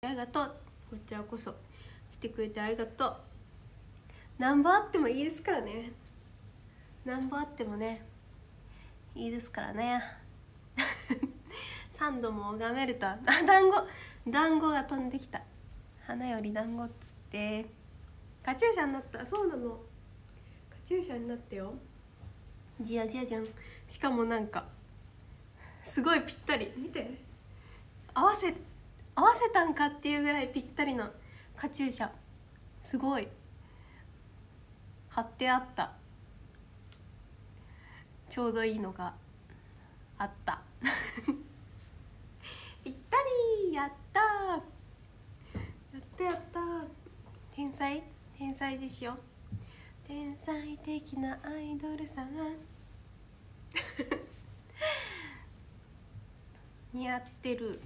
てありがとう。こちらこそ来てくれてありがとう。なんぼあってもいいですからね。なんぼあってもねいいですからね。3度も拝めるとは。あ、団子が飛んできた。花より団子っつってカチューシャになった。そうなの、カチューシャになったよ。じやじやじゃん。しかもなんかすごいぴったり、見て、合わせたんかっていうぐらいぴったりなカチューシャ。すごい買ってあった。ちょうどいいのがあった。ぴったり。やったー、やった天才でしょ。天才的なアイドル様。似合ってる。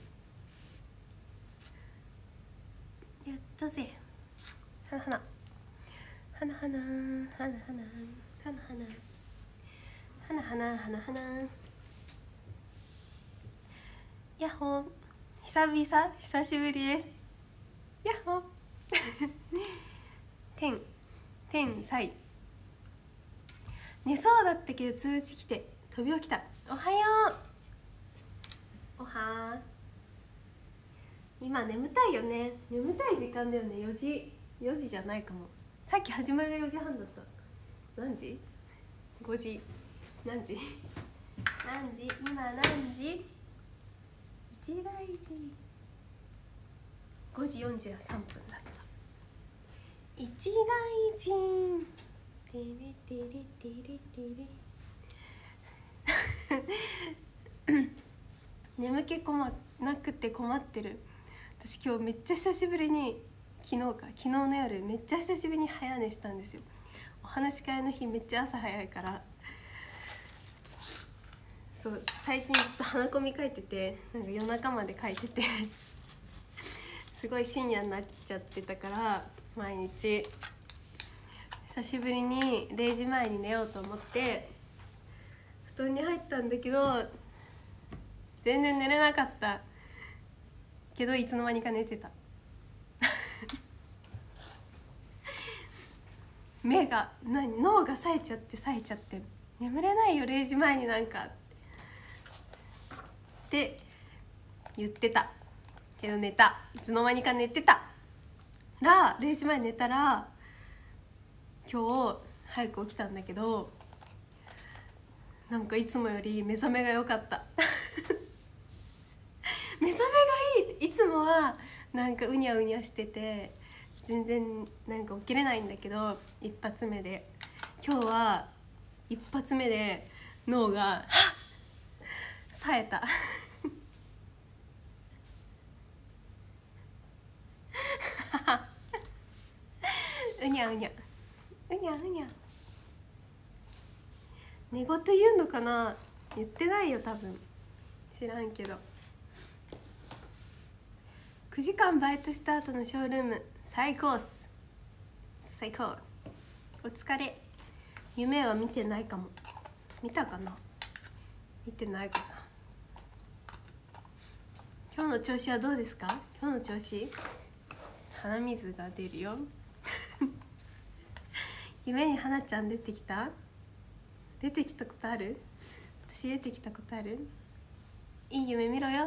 やったぜ。花花花花花花花花花花花。やっほー、久しぶりです。やっほー。天才。寝そうだったけど通知来て飛び起きた。おはよう。おはー。今眠たいよね。眠たい時間だよね。4時じゃないかも。さっき始まりが4時半だった。何時 ?5 時。何時今何時。一大事。5時43分だった。一大事。テレテレテレテレ。眠気なくて困ってる。私今日めっちゃ久しぶりに、昨日の夜めっちゃ久しぶりに早寝したんですよ。お話し会の日めっちゃ朝早いから。そう最近ずっと花込み書いてて、なんか夜中まで書いててすごい深夜になっちゃってたから、毎日久しぶりに0時前に寝ようと思って布団に入ったんだけど、全然寝れなかったけどいつの間にか寝てた。脳が冴えちゃって眠れないよ0時前になんかって言ってたけど寝た。いつの間にか寝てたら0時前に寝たら今日早く起きたんだけど、なんかいつもより目覚めが良かった。目覚めがいい。いつもはなんかうにゃうにゃしてて全然なんか起きれないんだけど、一発目で今日は一発目で脳がはっ冴えた。うにゃうにゃうにゃうにゃ。寝言言うのかな。言ってないよ多分、知らんけど。9時間バイトした後のショールーム最高っす。最高。お疲れ。夢は見てないかも。見たかな。見てないかな。今日の調子はどうですか。今日の調子、鼻水が出るよ。夢に花ちゃん出てきたことある。私出てきたことある。いい夢見ろよ。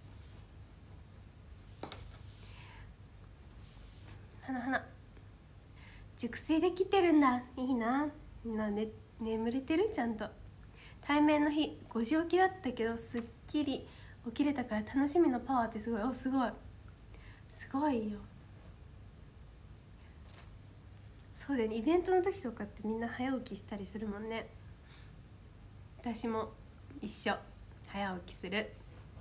花熟睡できてるんだ。いいな。みんな、眠れてる。ちゃんと。対面の日5時起きだったけどすっきり起きれたから楽しみのパワーってすごい。すごいよ。そうだよね。イベントの時とかってみんな早起きしたりするもんね。私も一緒、早起きする。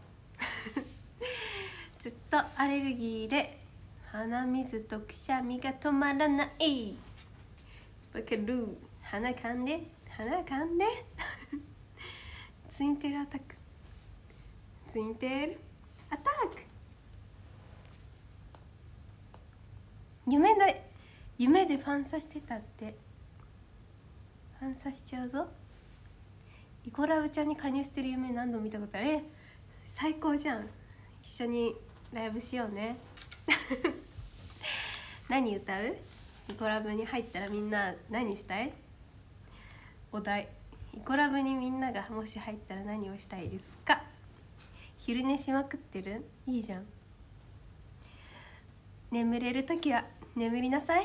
ずっとアレルギーで鼻水とくしゃみが止まらない。わかる。鼻かんでツインテールアタック。夢でファンサしてたって。ファンサしちゃうぞ。イコラブちゃんに加入してる夢何度も見たことある。最高じゃん。一緒にライブしようね。 何歌う？イコラブに入ったらみんな何したい？お題。イコラブにみんながもし入ったら何をしたいですか？昼寝しまくってる？いいじゃん。眠れるときは眠りなさい。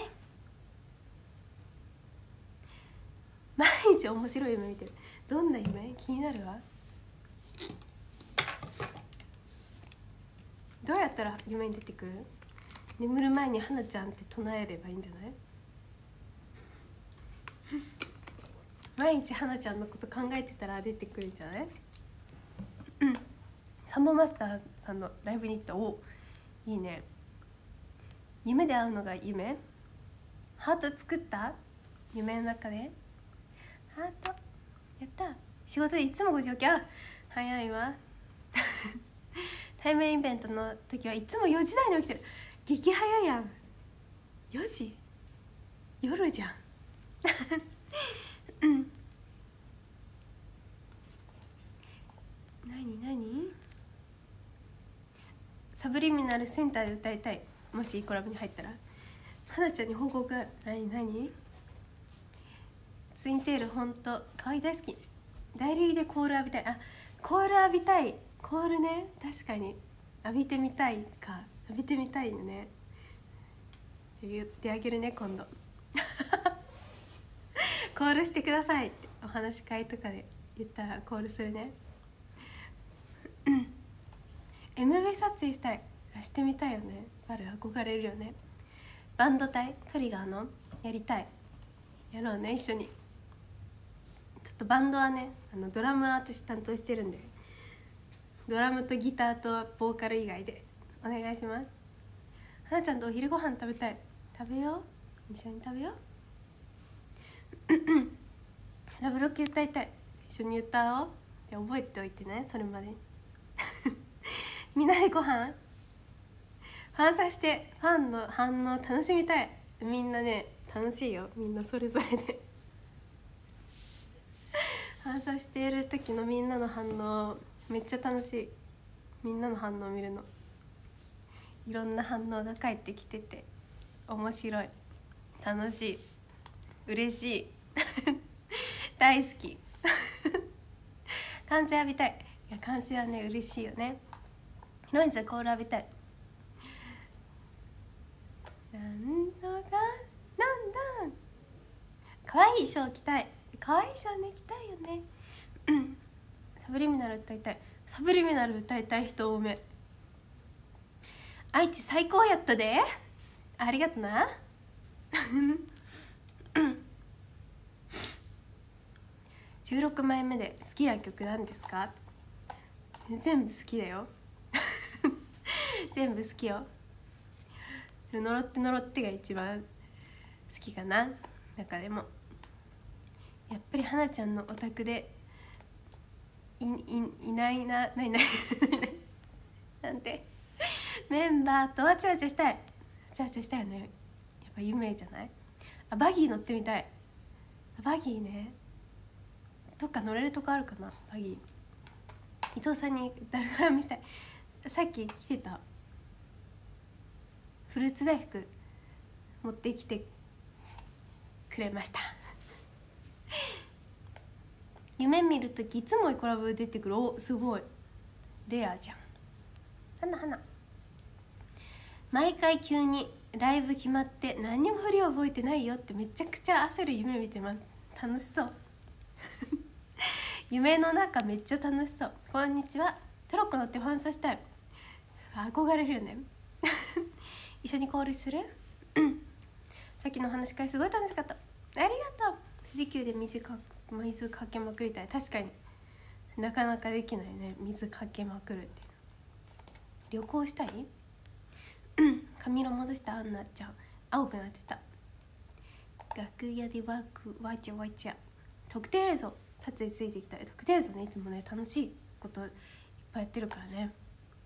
毎日面白い夢見てる。どんな夢？気になるわ。どうやったら夢に出てくる？眠る前に花ちゃんって唱えればいいんじゃない？毎日花ちゃんのこと考えてたら出てくるんじゃない？サンボマスターさんのライブに行った。お、いいね。夢で会うのが夢？ハート作った？夢の中でハートやった。仕事でいつも5時起き。あ、早いわ。対面イベントの時はいつも4時台に起きてる。激早やん。4時夜じゃん。何サブリミナルセンターで歌いたい。もしコラボに入ったら。花ちゃんに報告がある。何ツインテールほんと可愛い、大好き。大リリでコール浴びたい。あ、コール浴びたい。コールね、確かに浴びてみたいか。浴びてみたいよね。じゃ言ってあげるね、今度。コールしてくださいってお話し会とかで言ったらコールするね。MV 撮影したい。してみたいよね。憧れるよね。バンド隊トリガーのやりたい。やろうね、一緒に。ちょっとバンドはね、ドラムは私担当してるんで、ドラムとギターとボーカル以外でお願いします。花ちゃんとお昼ご飯食べたい。食べよう、一緒に食べよう。ラブロック歌いたい。一緒に歌おう。じゃあ覚えておいてね、それまで。みんなでご飯ファンさして、ファンの反応楽しみたい。みんなね、楽しいよ、みんなそれぞれで。ファンさしている時のみんなの反応めっちゃ楽しい。みんなの反応を見るの。いろんな反応が返ってきてて面白い、楽しい、嬉しい。大好き。歓声浴びたい。いや、歓声はね、嬉しいよね。ヒロインズでコール浴びたい。なんとかなんだ。可愛い衣装着たい。可愛い衣装ね、着たいよね。サブリミナル歌いたい。サブリミナル歌いたい人多め。愛知最高やったで。ありがとな。16枚目で好きな曲なんですか？全部好きだよ。全部好きよ。呪ってが一番好きかな。中でもやっぱり花ちゃんのお宅でいないな、ないなんて。メンバーとわちゃわちゃしたい。わちゃわちゃしたいよね。やっぱ夢じゃない？あ、バギー乗ってみたい。バギーね、どっか乗れるとこあるかな。バギー伊藤さんに誰から見したい。さっき来てたフルーツ大福持ってきてくれました。夢見るときいつもイコラブ出てくる。お、すごいレアじゃん。花毎回急にライブ決まって何にも振り覚えてないよってめちゃくちゃ焦る夢見てます。楽しそう。夢の中めっちゃ楽しそう。こんにちは、トロッコ乗ってファンさせたい。憧れるよね。一緒にコールする？さっきの話し会すごい楽しかった。ありがとう。富士急で水かけまくりたい。確かになかなかできないね、水かけまくるって。旅行したい？髪色戻した。アンナちゃん青くなってた。楽屋でわちゃわちゃ。特典映像撮影ついてきた。特典映像ね、いつもね楽しいこといっぱいやってるからね。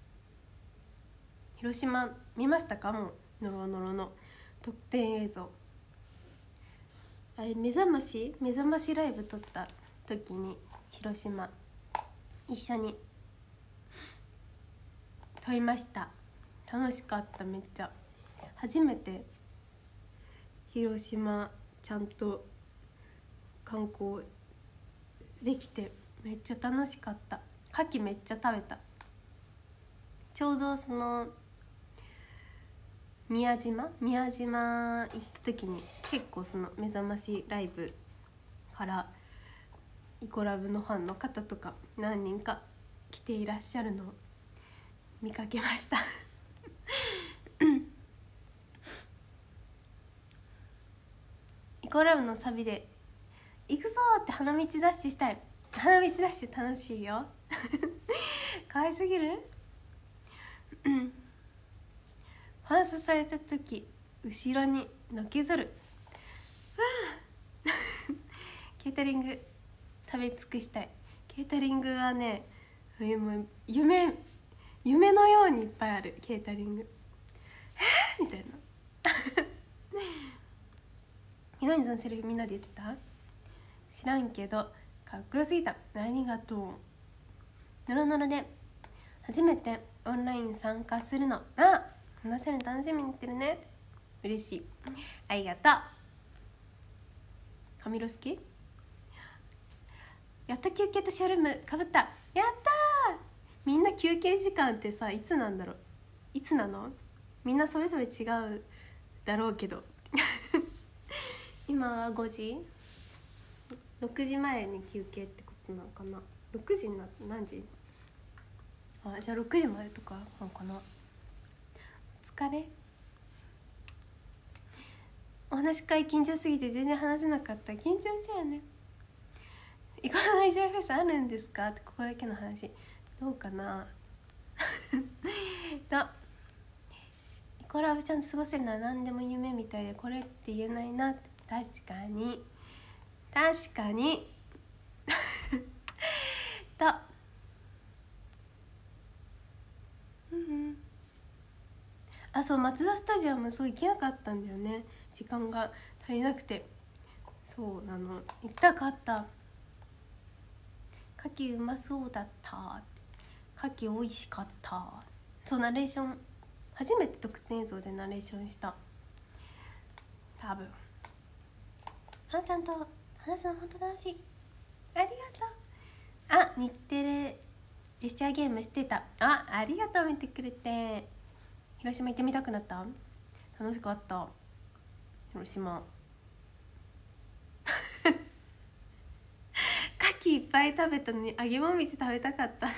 広島見ましたか？もうノロノロの特典映像。あれ目覚ましライブ撮った時に広島一緒に撮りました。 楽しかった。めっちゃ初めて広島ちゃんと観光できてめっちゃ楽しかった。牡蠣めっちゃ食べた。ちょうどその宮島行った時に結構その目覚ましライブからイコラブのファンの方とか何人か来ていらっしゃるのを見かけましたイコラブのサビで「行くぞ!」って花道ダッシュしたい。花道ダッシュ楽しいよ可愛すぎる。ファーストされた時後ろにのけぞる。わあケータリング食べ尽くしたい。ケータリングはね、もう夢のようにいっぱいある。ケータリングみたいなヒロインズのセリフみんなで言ってた？知らんけどかっこよすぎた。ありがとう。ノロノロで初めてオンライン参加するの。あ、話せるの楽しみにしてるね。嬉しい。ありがとう。髪色好き？やっと休憩とショールームかぶった。やったー。みんな休憩時間ってさ、いつなんだろう。いつなの？みんなそれぞれ違うだろうけど今は5時6時前に休憩ってことなのかな。6時になって何時？あ、じゃあ6時までとかなのかな。お疲れ。お話し会緊張すぎて全然話せなかった。緊張したよね。行かないジョイフェスあるんですかって、ここだけの話どうかなとイコラブちゃんと過ごせるのは何でも夢みたいで、これって言えないなって。確かにとあ、そう、マツダスタジアムそう行けなかったんだよね。時間が足りなくて。そうなの、行きたかった。牡蠣うまそうだった。牡蠣美味しかった。そう、ナレーション初めて特典映像でナレーションした。多分花ちゃんと話すの本当楽しい。ありがとう。あ、日テレジェスチャーゲームしてた。ありがとう、見てくれて。広島行ってみたくなった？楽しかった。広島牡蠣いっぱい食べたのに揚げもみじ食べたかったね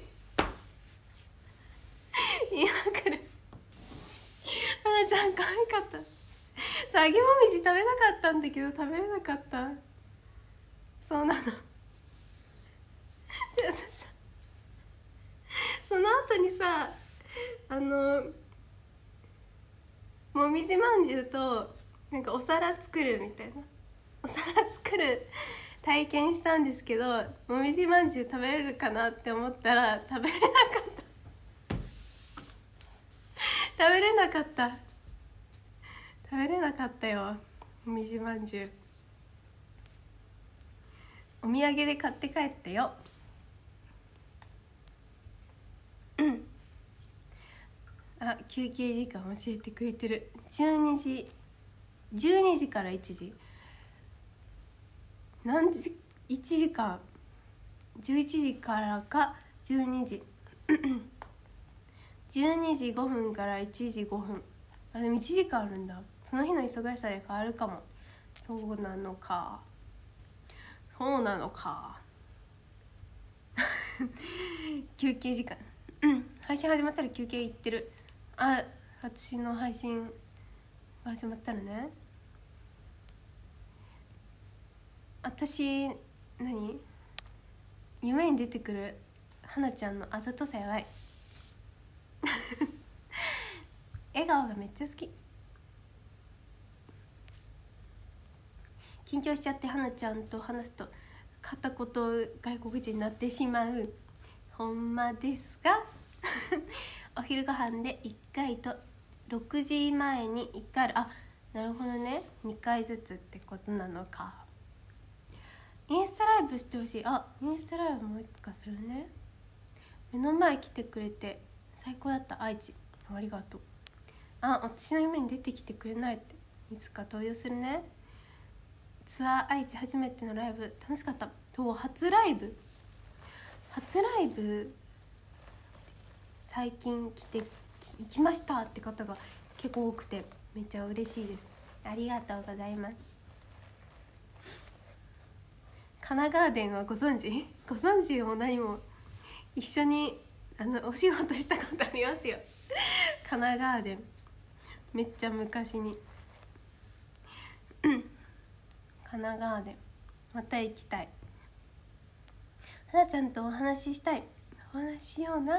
今来る。花ちゃん可愛かった。揚げもみじ食べたかったんだけど食べれなかった。そうなのその後にさ、もみじまんじゅうとなんかお皿作るみたいな、お皿作る体験したんですけど、もみじまんじゅう食べれるかなって思ったら食べれなかったよ。もみじまんじゅうお土産で買って帰ったよ。あ、休憩時間教えてくれてる。12時から1時何時、1時間11時からか12時12時5分から1時5分。あ、でも1時間あるんだ。その日の忙しさで変わるかも。そうなのか休憩時間配信始まったら休憩行ってる。あ、私の配信が始まったらね。私夢に出てくる花ちゃんのあざとさやばい笑顔がめっちゃ好き。緊張しちゃって花ちゃんと話すと片言外国人になってしまう。ほんまですがお昼ご飯で1回と6時前に1回ある。あ、なるほどね、2回ずつってことなのか。インスタライブしてほしい。あ、インスタライブもう一回するね。目の前来てくれて最高だった。愛知、 ありがとう。あ、私の夢に出てきてくれないって。いつか登場するね。ツアー愛知初めてのライブ楽しかった。初ライブ最近来て行きましたって方が結構多くてめっちゃ嬉しいです。ありがとうございます。カナガーデンはご存知も何も一緒にお仕事したことありますよカナガーデンめっちゃ昔にカナガーデンまた行きたい。はなちゃんとお話ししたい。お話ししような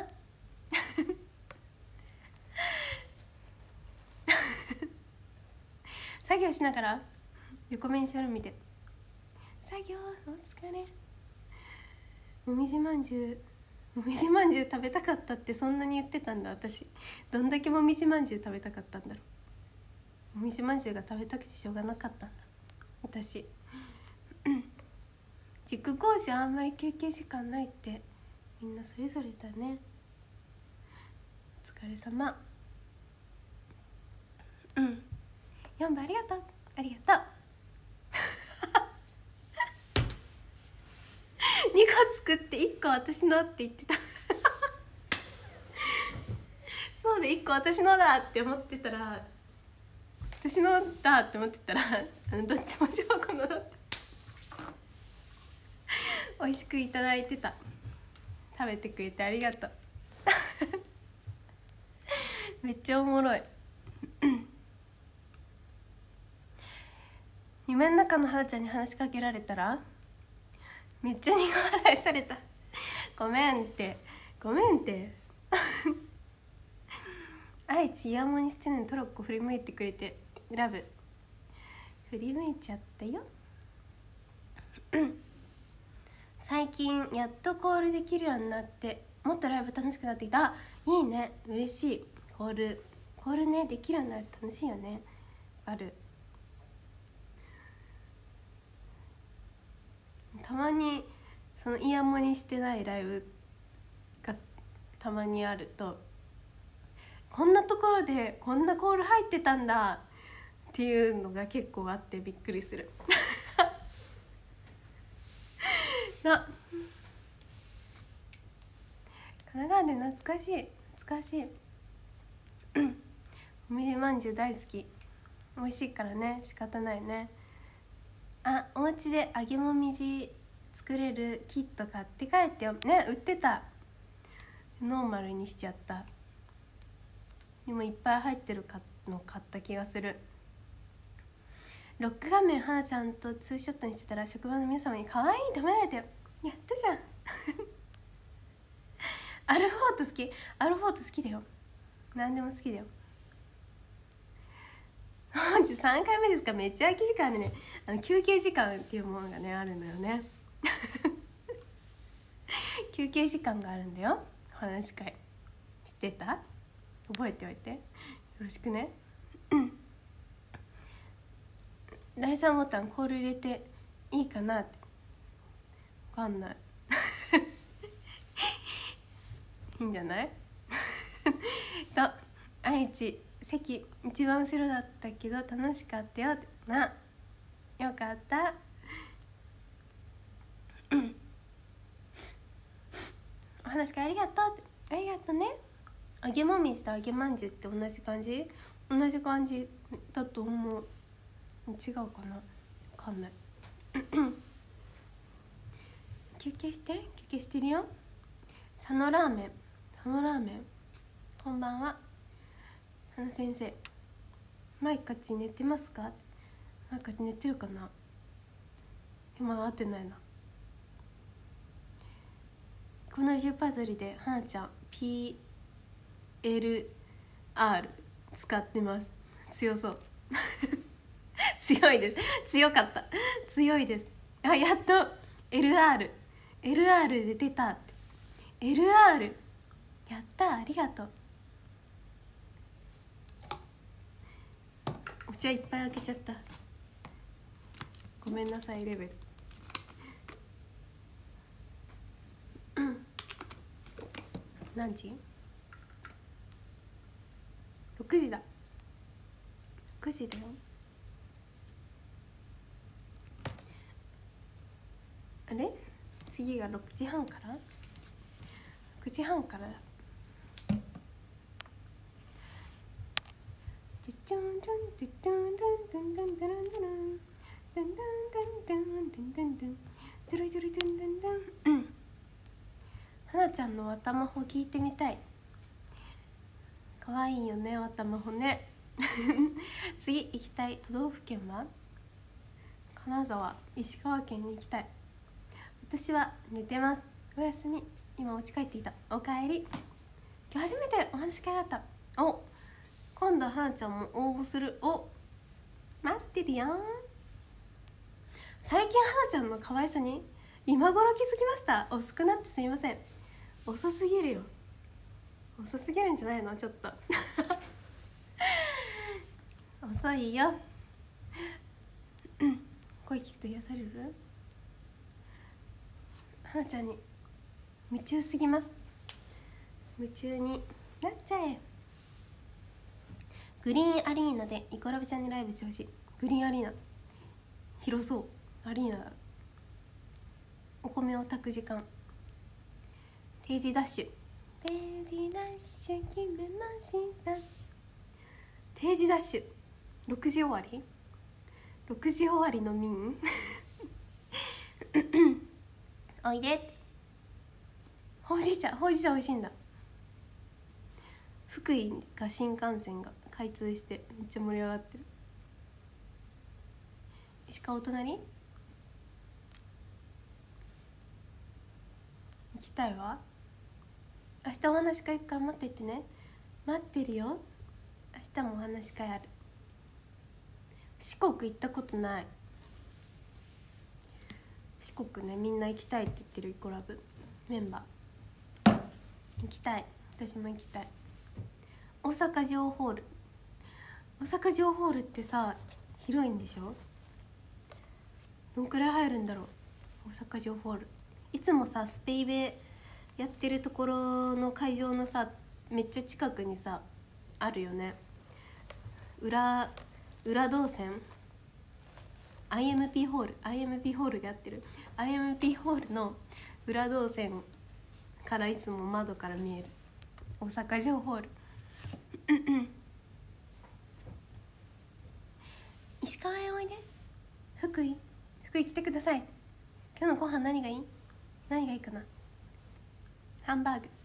作業しながら横目にしゃる見て作業お疲れ。もみじまんじゅう食べたかったってそんなに言ってたんだ。私どんだけもみじまんじゅう食べたかったんだろう。もみじまんじゅうが食べたくてしょうがなかったんだ私塾講師あんまり休憩時間ないってみんなそれぞれだね。お疲れ様。4番ありがとうありがとう2個作って1個私のって言ってたそうで1個私のだって思ってたらどっちも小学のだった美味しくいただいてた。食べてくれてありがとうめっちゃおもろい夢の中のはなちゃんに話しかけられたらめっちゃ苦笑いされたごめんって愛知イヤモンにしてるのにトロッコ振り向いてくれてラブ振り向いちゃったよ最近やっとコールできるようになってもっとライブ楽しくなってきた。いいね、嬉しい。コールねできるようになると楽しいよね。わかる。たまにそのイヤモニしてないライブがたまにあるとこんなところでこんなコール入ってたんだっていうのが結構あってびっくりするな。神奈川で懐かしいもみじまんじゅう大好き。美味しいからね仕方ないね。あ、お家で揚げもみじ作れるキット買って帰ってよね。売ってた。ノーマルにしちゃった。でもいっぱい入ってるの買った気がする。ロック画面はなちゃんとツーショットにしてたら職場の皆様に可愛いと褒められてよ。やったじゃんアルフォート好きだよ。何でも好きだよ。本日3回目ですか。めっちゃ空き時間あるね。休憩時間っていうものがねあるのよね休憩時間があるんだよ。お話し会知ってた？覚えておいてよろしくね第3ボタンコール入れていいかなって分かんないいいんじゃないと愛知席一番後ろだったけど楽しかったよってな。よかったお話し会ありがとうってありがとうね。揚げもみじと揚げまんじゅうって同じ感じだと思う。違うかな分かんない休憩してるよ。佐野ラーメンこんばんは。佐野先生マイカチ寝てますか？マイカチ寝てるかな。まだ会ってないな。この10パズルではなちゃん PLR 使ってます。強そう強いです。強かった。強いです。あ、やっと LR で出たって。 LR やった。ありがとう。お茶いっぱい開けちゃった。ごめんなさいレベル。何時 6時だ、6時だよ。あれ次が6時半から、9時半からだ。はなちゃんのわたまほ聞いてみたい。かわいいよね、わたまほね。次行きたい都道府県は金沢、石川県に行きたい。私は寝てます。おやすみ。今お家帰ってきた。おかえり。今日初めてお話し会だった。お、今度はなちゃんも応募する。お、待ってるよ。最近はなちゃんの可愛さに今頃気づきました。遅くなってすみません。遅すぎるよ。遅すぎるんじゃないの、ちょっと。遅いよ。声聞くと癒される。はなちゃんに夢中すぎます。夢中になっちゃえ。グリーンアリーナでイコラブちゃんにライブしてほしい。グリーンアリーナ広そう。アリーナだ。お米を炊く時間。定時ダッシュ。定時ダッシュ決めました。定時ダッシュ6時終わり、6時終わりの民。おいでって。ほうじ茶、ほうじ茶美味しいんだ。福井が新幹線が開通してめっちゃ盛り上がってる。石川お隣行きたいわ。明日お話し会から待ってってね。待ってるよ。明日もお話し会ある。四国行ったことない。四国ね、みんな行きたいって言ってる。イコラブメンバー行きたい。私も行きたい。大阪城ホール。大阪城ホールってさ、広いんでしょ。どんくらい入るんだろう、大阪城ホール。いつもさ、スペイベやってるところの会場のさ、めっちゃ近くにさあるよね。裏動線 IMP ホール、 IMP ホールでやってる。 IMP ホールの裏動線からいつも窓から見える大阪城ホール。石川へおいで。福井来てください。今日のご飯何がいい？何がいいかな。ハンバーグ。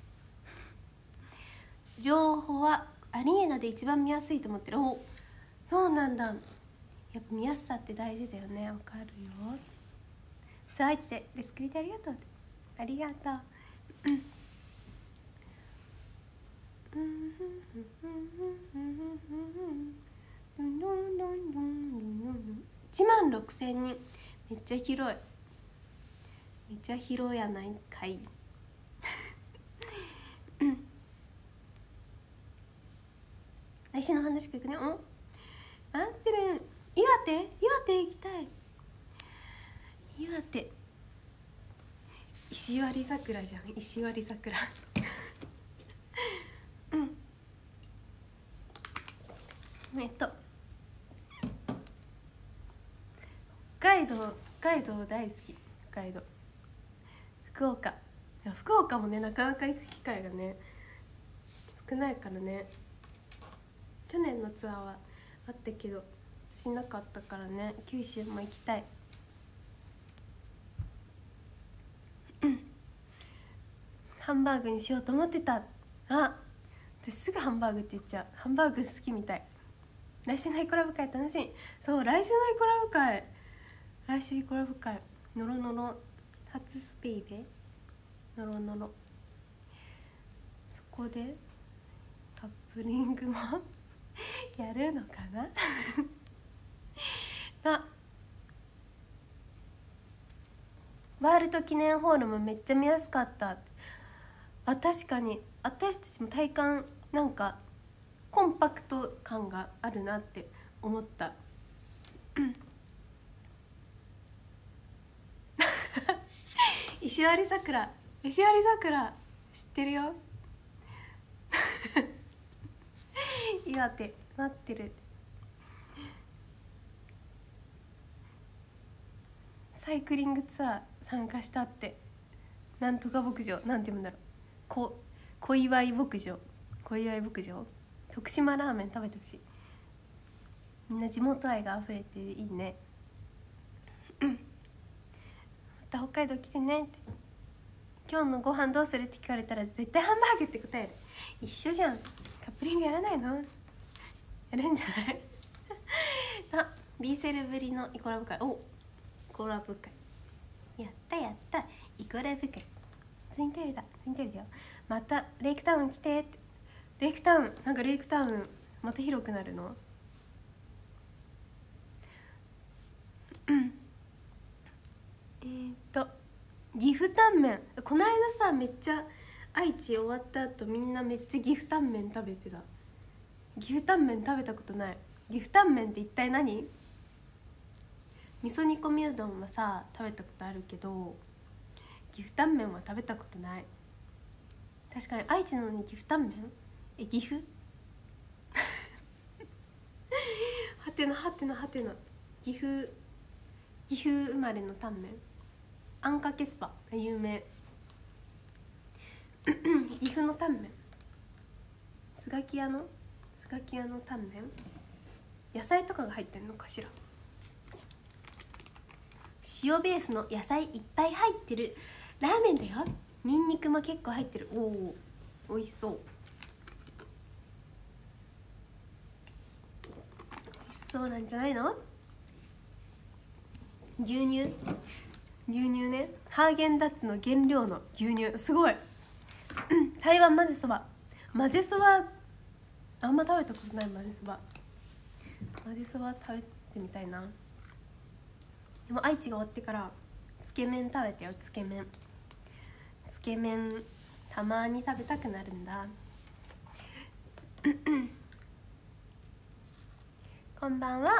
情報はアリーナで一番見やすいと思ってる。お、そうなんだ。やっぱ見やすさって大事だよね。わかるよ。ツアー1でレスクリテありがとう。ありがとう。16,000人。めっちゃ広い。めっちゃ広やないかい。来週の話聞くね。待ってる。岩手行きたい。岩手。石割桜じゃん。石割桜。北海道大好き。北海道。福岡もね、なかなか行く機会がね少ないからね。去年のツアーはあったけどしなかったからね。九州も行きたい。ハンバーグにしようと思ってた。私すぐハンバーグって言っちゃう。ハンバーグ好きみたい。来週のイコラブ会楽しみ。そう、来週のイコラブ会。来週イコラブ会。ノロノロ初スペイベノロノロ。そこでカップリングもやるのかな。ワールド記念ホールもめっちゃ見やすかった。確かに私たちも体感なんかコンパクト感があるなって思った。石割桜知ってるよ。 岩手待ってる。サイクリングツアー参加したって。なんとか牧場、なんて言うんだろう、小祝牧場、徳島ラーメン食べてほしい。みんな地元愛があふれていいね。また北海道来てねって。今日のご飯どうするって聞かれたら絶対ハンバーグって答える。一緒じゃん。カップリングやらないの？やるんじゃない？あ、ビーセルぶりのイコラブ会。お、イコラブ会やったやった。イコラブ会ツインテールだよ。またレイクタウン来てって。レイクタウン、なんかレイクタウンまた広くなるの？岐阜タンメン、この間さ、めっちゃ愛知終わった後みんなめっちゃ岐阜タンメン食べてた。岐阜タンメン食べたことない。岐阜タンメンって一体何？味噌煮込みうどんはさ食べたことあるけど、岐阜タンメンは食べたことない。確かに愛知なのに岐阜タンメン？岐阜はてな岐阜生まれのタンメン、あんかけスパ有名岐阜のタンメン、スガキ屋のタンメン、野菜とかが入ってんのかしら。塩ベースの野菜いっぱい入ってるラーメンだよ。ニンニクも結構入ってる。おお、美味しそう。美味しそうなんじゃないの？牛乳ね。ハーゲンダッツの原料の牛乳、すごい。台湾混ぜそばあんま食べたことない。混ぜそば食べてみたいな。でも愛知が終わってからつけ麺食べてよ。つけ麺たまに食べたくなるんだ。こんばんは。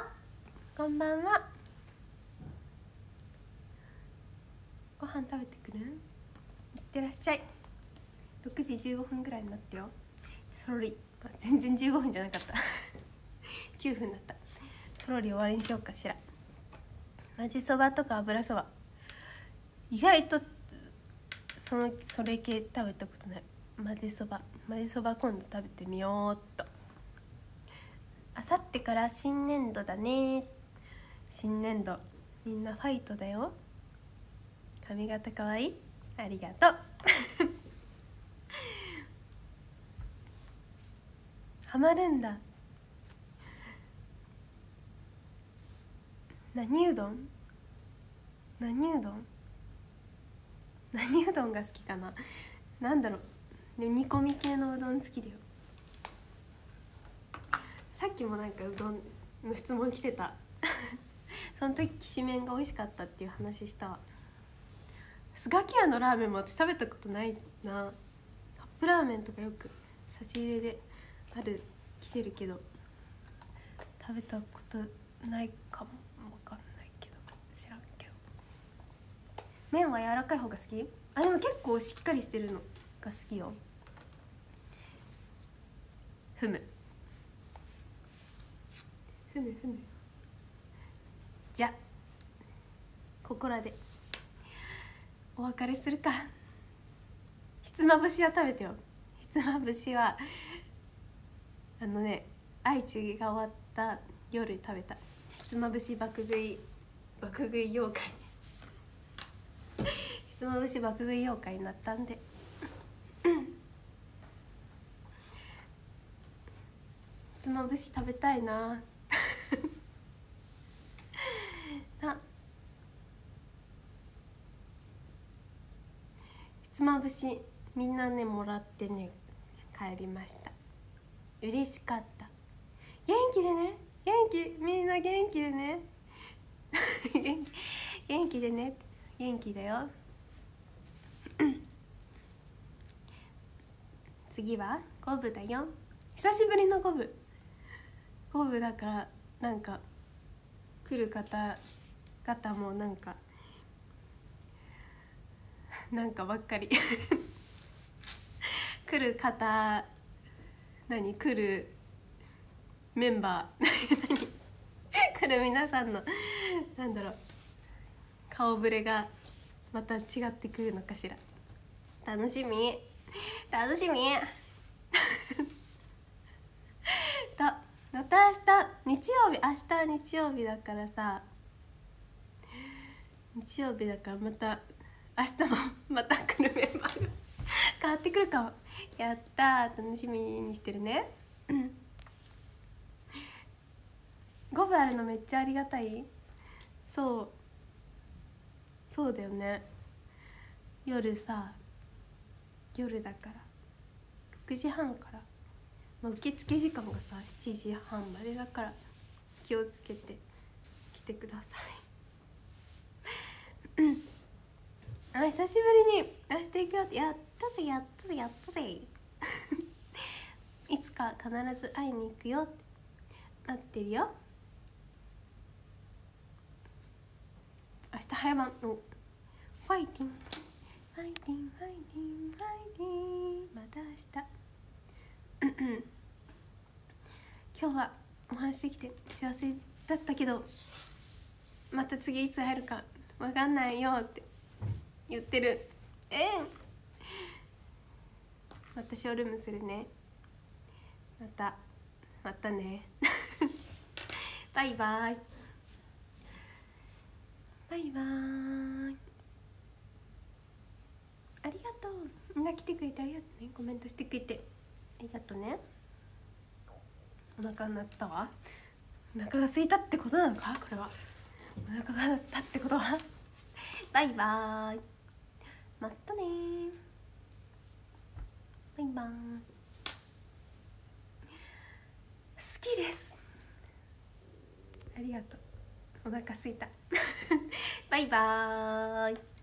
ご飯食べてくる？いってらっしゃい。6時15分ぐらいになってよ。そろり、全然15分じゃなかった9分だった。そろり終わりにしようかしら。まぜそばとか油そば、意外とそれ系食べたことない。まぜそば今度食べてみようっと。あさってから新年度だね。新年度みんなファイトだよ。髪型かわいい、ありがとうハマるんだ。何うどんが好きかな。なんだろう、でも煮込み系のうどん好きだよ。さっきもなんかうどんの質問来てたその時きしめんが美味しかったっていう話したわ。スガキ屋のラーメンも私食べたことないな。カップラーメンとかよく差し入れで来てるけど食べたことないかも。分かんないけど、知らんけど。麺は柔らかい方が好き？でも結構しっかりしてるのが好きよ。ふむじゃここらでお別れするか。ひつまぶしは食べてよ。ひつまぶしは愛知が終わった夜食べた。ひつまぶし爆食い妖怪ひつまぶし爆食い妖怪になったんでひつまぶし食べたいなひつまぶしみんなねもらってね帰りました。嬉しかった。元気でね、みんな元気でね元気でね。元気だよ次は五分だよ。久しぶりの五分だから、なんか来る方々もなんかばっかり来るメンバーこれ皆さんのなんだろう顔ぶれがまた違ってくるのかしら。楽しみ楽しみとまた明日日曜日、明日は日曜日だからさ、日曜日だからまた明日もまた来るメンバーが変わってくるかも。やったー、楽しみにしてるね。5部あるのめっちゃありがたい。そうだよね。夜だから6時半から、まあ、受付時間がさ7時半までだから気をつけて来てください久しぶりに明日行くよって、やったぜいつか必ず会いに行くよって待ってるよ。明日早番のファイティンまた明日今日はお話できて幸せだったけど、また次いつ会えるか分かんないよって言ってる。またショールームするね。またねバイバイありがとう。みんな来てくれてありがとうね。コメントしてくれてありがとうね。お腹鳴ったわ。お腹が空いたってことなのか、これは。お腹が鳴ったってことはバイバーイ、またねー、バイバーイ。好きです。ありがとう。お腹空いたバイバーイ。